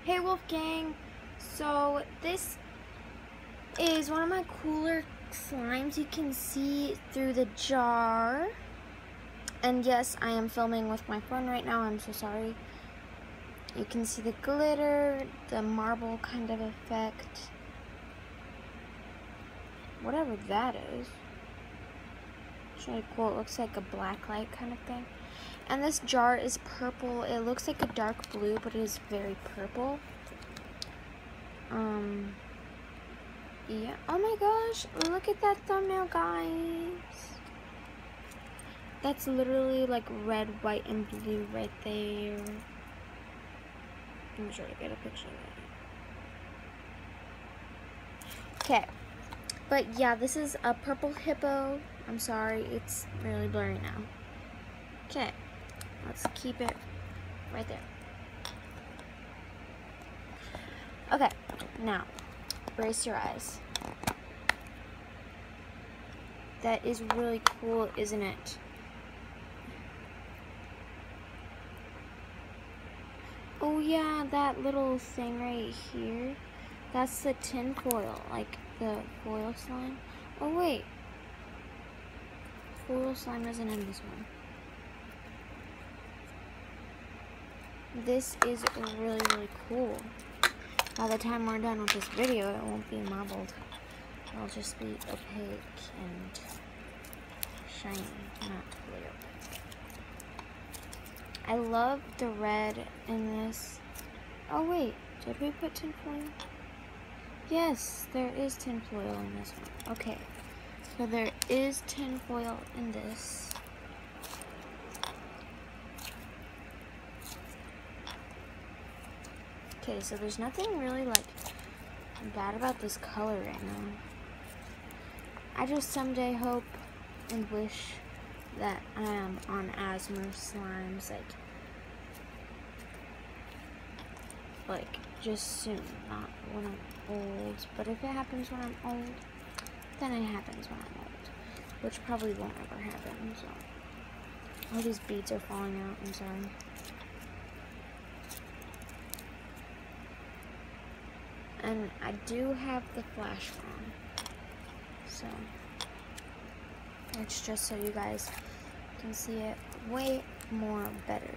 Hey Wolfgang, so this is one of my cooler slimes. You can see through the jar. And yes, I am filming with my phone right now. I'm so sorry. You can see the glitter, the marble kind of effect. Whatever that is. It's really cool. It looks like a black light kind of thing. And this jar is purple. It looks like a dark blue, but it is very purple. Yeah. Oh my gosh, look at that thumbnail, guys. That's literally like red, white, and blue right there. I'm sure to get a picture of that. Okay. But yeah, this is a purple hippo. I'm sorry, it's really blurry now. Okay. Let's keep it right there. Okay, now, brace your eyes. That is really cool, isn't it? Oh yeah, that little thing right here, that's the tin foil, like the foil slime. Oh wait, foil slime isn't in this one. This is really, really cool. By the time we're done with this video, it won't be marbled. It'll just be opaque and shiny, not really opaque. I love the red in this. Oh wait, did we put tinfoil? Yes, there is tinfoil in this one. Okay, so there is tinfoil in this. Okay, so there's nothing really like bad about this color right now. I just someday hope and wish that I am on Asmr slimes like just soon, not when I'm old. But if it happens when I'm old, then it happens when I'm old, which probably won't ever happen. So all these beads are falling out. I'm sorry. And I do have the flash on, so it's just so you guys can see it way more better.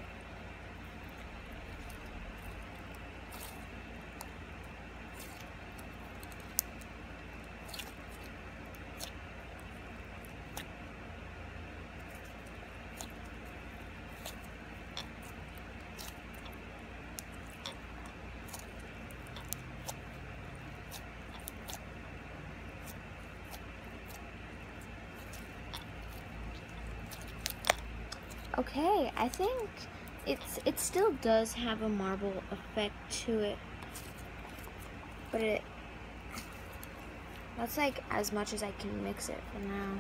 Okay, I think it still does have a marble effect to it, but that's like as much as I can mix it for now.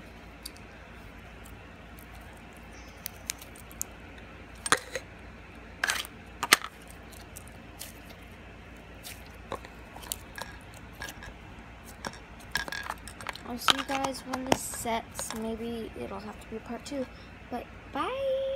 I'll see you guys when this sets. Maybe it'll have to be part 2, but bye!